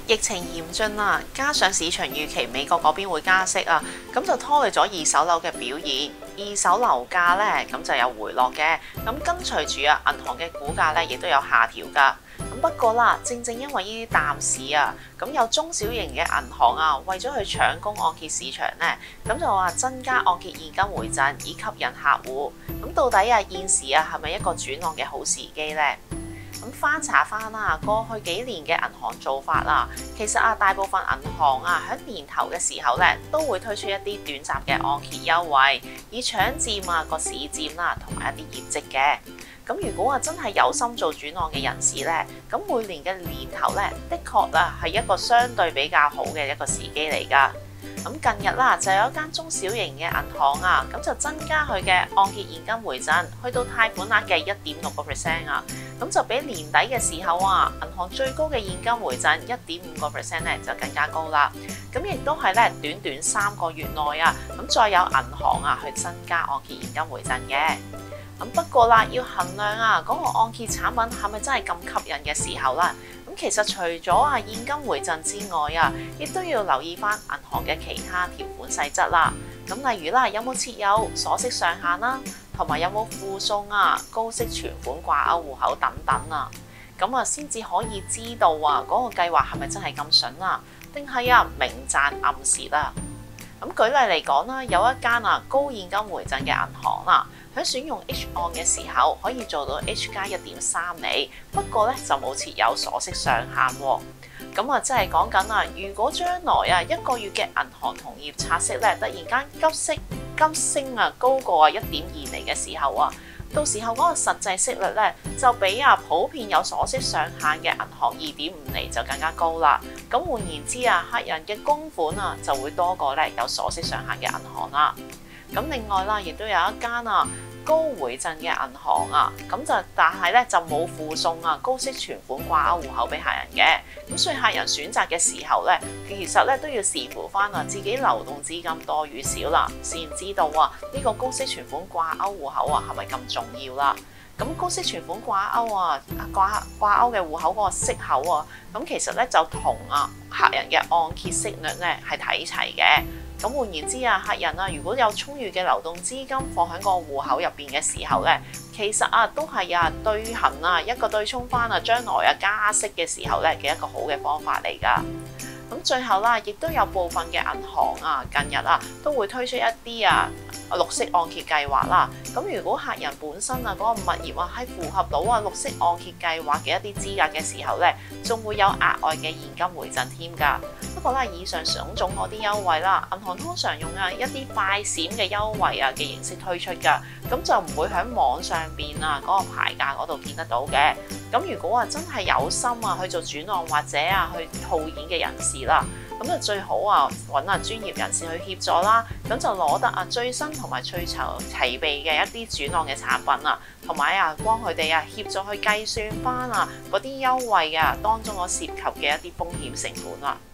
疫情嚴峻啊，加上市場預期美國嗰邊會加息啊，咁就拖累咗二手樓嘅表現。二手樓價咧咁就有回落嘅，咁跟隨住啊銀行嘅股價咧亦都有下調㗎。咁不過啦，正正因為呢啲淡市啊，咁有中小型嘅銀行啊，為咗去搶攻按揭市場咧，咁就話增加按揭現金回贈以吸引客戶。咁到底啊現時啊係咪一個轉按嘅好時機呢？咁翻查翻啦，過去幾年嘅銀行做法啦，其實啊大部分銀行啊喺年頭嘅時候咧，都會推出一啲短暫嘅按揭優惠，以搶佔啊個市佔啦，同埋一啲業績嘅。咁如果啊真係有心做轉按嘅人士咧，咁每年嘅年頭咧，的確啊係一個相對比較好嘅一個時機嚟㗎。咁近日啦，就有一間中小型嘅銀行啊，咁就增加佢嘅按揭現金回贈，去到貸款額嘅1.6%啊，咁就比年底嘅時候啊，銀行最高嘅現金回贈1.5%咧就更加高啦。咁亦都係咧短短3個月內啊，咁再有銀行啊去增加按揭現金回贈嘅。咁不過啦，要衡量啊嗰個按揭產品係咪真係咁吸引嘅時候啦，咁其實除咗啊現金回贈之外啊，亦都要留意翻銀行嘅其他條款細則啦。咁例如啦，有冇設有鎖息上限啦，同埋有冇附送啊高息存款掛鈎戶口等等啊，咁啊先至可以知道啊嗰個計劃係咪真係咁筍啊，定係啊明賺暗蝕啊？咁舉例嚟講啦，有一間啊高現金回贈嘅銀行啊，喺選用 H 按嘅時候可以做到 H 加1.3厘，不過咧就冇設有鎖息上限喎。咁啊，即係講緊啊，如果將來啊一個月嘅銀行同業拆息咧突然間急升啊高過1.2厘嘅時候啊，到時候嗰個實際息率咧就比啊普遍有鎖息上限嘅銀行2.5厘就更加高啦。咁換言之啊，客人嘅供款啊就會多過咧有鎖息上限嘅銀行啦。咁另外啦，亦都有一間啊高回贈嘅銀行啊，但係咧就冇附送啊高息存款掛鈎戶口俾客人嘅。咁所以客人選擇嘅時候咧，其實咧都要視乎翻啊自己流動資金多與少啦，先知道啊呢個高息存款掛鈎戶口啊係咪咁重要啦。咁高息存款掛鈎啊掛鈎嘅戶口嗰個息口啊，咁其實咧就同啊客人嘅按揭息率咧係睇齊嘅。咁換言之啊，客人啊，如果有充裕嘅流動資金放喺個戶口入邊嘅時候咧，其實啊都係啊對行啊一個對沖翻啊將來啊加息嘅時候咧嘅一個好嘅方法嚟㗎。咁最後啦，亦都有部分嘅銀行啊，近日啊都會推出一啲啊綠色按揭計劃啦。咁如果客人本身啊嗰個物業啊係符合到啊綠色按揭計劃嘅一啲資格嘅時候咧，仲會有額外嘅現金回贈添㗎。不過啦，以上種種嗰啲優惠啦，銀行通常用啊一啲快閃嘅優惠啊嘅形式推出㗎，咁就唔會喺網上邊啊嗰個牌價嗰度見得到嘅。咁如果啊真係有心啊去做轉按或者啊去套現嘅人士啦，咁就最好啊揾啊專業人士去協助啦，咁就攞得啊最新同埋最齊備嘅一啲轉按嘅產品啊，同埋啊幫佢哋啊協助去計算翻啊嗰啲優惠啊當中所涉及嘅一啲風險成本啦。